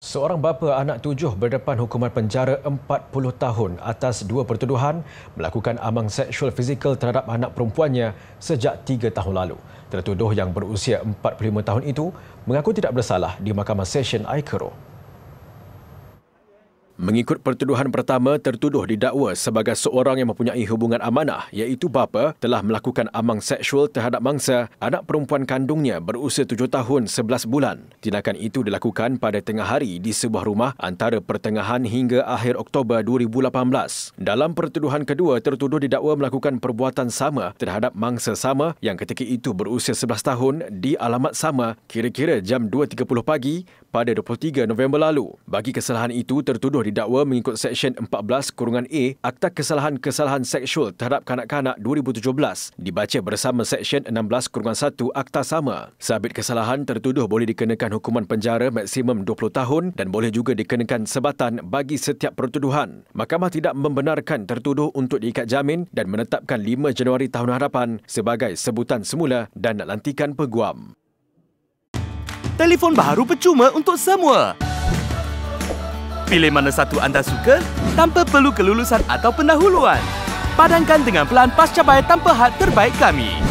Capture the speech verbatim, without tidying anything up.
Seorang bapa anak tujuh berdepan hukuman penjara empat puluh tahun atas dua pertuduhan melakukan amang seksual fizikal terhadap anak perempuannya sejak tiga tahun lalu. Tertuduh yang berusia empat puluh lima tahun itu mengaku tidak bersalah di Mahkamah Session Aikaro. Mengikut pertuduhan pertama, tertuduh didakwa sebagai seorang yang mempunyai hubungan amanah iaitu bapa telah melakukan amang seksual terhadap mangsa anak perempuan kandungnya berusia tujuh tahun sebelas bulan. Tindakan itu dilakukan pada tengah hari di sebuah rumah antara pertengahan hingga akhir Oktober dua ribu lapan belas. Dalam pertuduhan kedua, tertuduh didakwa melakukan perbuatan sama terhadap mangsa sama yang ketika itu berusia sebelas tahun di alamat sama kira-kira jam dua tiga puluh pagi pada dua puluh tiga November lalu. Bagi kesalahan itu, tertuduh didakwa mengikut Seksyen empat belas kurungan A Akta Kesalahan-Kesalahan Seksual terhadap Kanak-kanak dua ribu tujuh belas dibaca bersama Seksyen enam belas kurungan satu Akta sama. Sabit kesalahan, tertuduh boleh dikenakan hukuman penjara maksimum dua puluh tahun dan boleh juga dikenakan sebatan bagi setiap pertuduhan. Mahkamah tidak membenarkan tertuduh untuk diikat jamin dan menetapkan lima Januari tahun hadapan sebagai sebutan semula dan lantikan peguam. Telefon baru percuma untuk semua. Pilih mana satu anda suka tanpa perlu kelulusan atau pendahuluan. Padankan dengan pelan pascabai tanpa had terbaik kami.